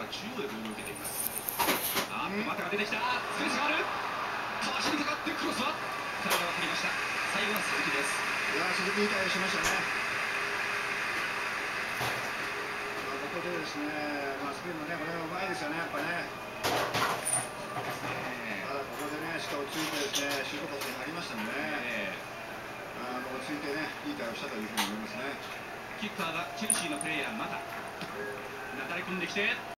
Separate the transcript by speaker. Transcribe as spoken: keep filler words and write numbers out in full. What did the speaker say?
Speaker 1: 中央でボールを受けています。あーっとまたが出てきた。スペースがある。かわしにかかってクロスは体が振りました。最後は鈴木です。
Speaker 2: いやー、鈴木いい対応しましたね。ここでですね、まあ、スペインもね、これはうまいですよね、やっぱね。ただここでね、しっかり落ち着いてですね、シュートパスになりましたんでね、あの落ち着いてね、いい対応したというふうに思いますね。
Speaker 1: キッカーがチェルシーのプレイヤー、またなだれ込んできて